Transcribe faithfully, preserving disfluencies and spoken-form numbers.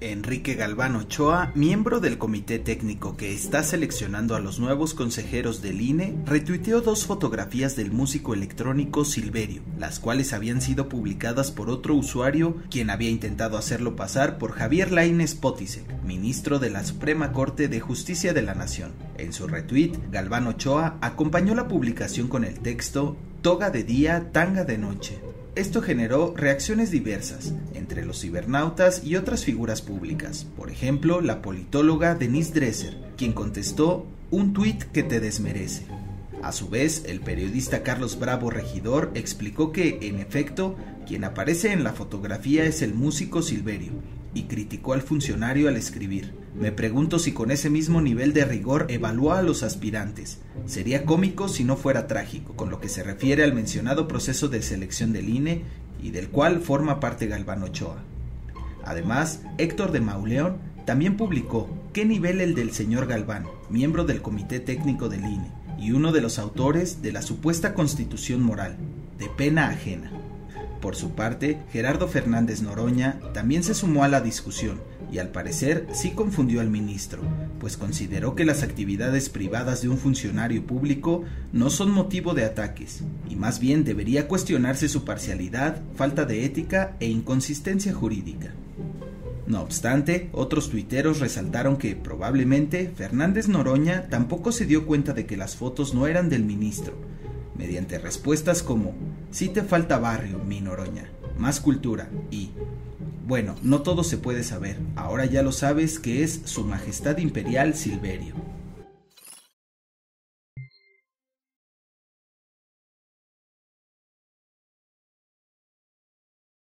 Enrique Galván Ochoa, miembro del comité técnico que está seleccionando a los nuevos consejeros del I N E, retuiteó dos fotografías del músico electrónico Silverio, las cuales habían sido publicadas por otro usuario, quien había intentado hacerlo pasar por Javier Lainez Potisek, ministro de la Suprema Corte de Justicia de la Nación. En su retweet, Galván Ochoa acompañó la publicación con el texto "Toga de día, tanga de noche". Esto generó reacciones diversas entre los cibernautas y otras figuras públicas, por ejemplo, la politóloga Denise Dresser, quien contestó: "Un tuit que te desmerece". A su vez, el periodista Carlos Bravo Regidor explicó que, en efecto, quien aparece en la fotografía es el músico Silverio, y criticó al funcionario al escribir: "Me pregunto si con ese mismo nivel de rigor evalúa a los aspirantes. Sería cómico si no fuera trágico", con lo que se refiere al mencionado proceso de selección del I N E y del cual forma parte Galván Ochoa. Además, Héctor de Mauleón también publicó: "¿Qué nivel el del señor Galván, miembro del comité técnico del I N E y uno de los autores de la supuesta constitución moral? De pena ajena". Por su parte, Gerardo Fernández Noroña también se sumó a la discusión y al parecer sí confundió al ministro, pues consideró que las actividades privadas de un funcionario público no son motivo de ataques, y más bien debería cuestionarse su parcialidad, falta de ética e inconsistencia jurídica. No obstante, otros tuiteros resaltaron que, probablemente, Fernández Noroña tampoco se dio cuenta de que las fotos no eran del ministro, mediante respuestas como: "Sí te falta barrio, mi Noroña, más cultura", y "Bueno, no todo se puede saber, ahora ya lo sabes que es Su Majestad Imperial Silverio".